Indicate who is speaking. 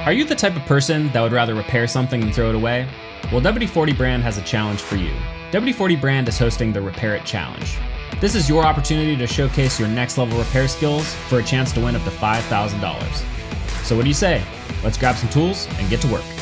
Speaker 1: Are you the type of person that would rather repair something than throw it away? Well, WD-40 Brand has a challenge for you. WD-40 Brand is hosting the Repair It Challenge. This is your opportunity to showcase your next level repair skills for a chance to win up to $5,000. So what do you say? Let's grab some tools and get to work.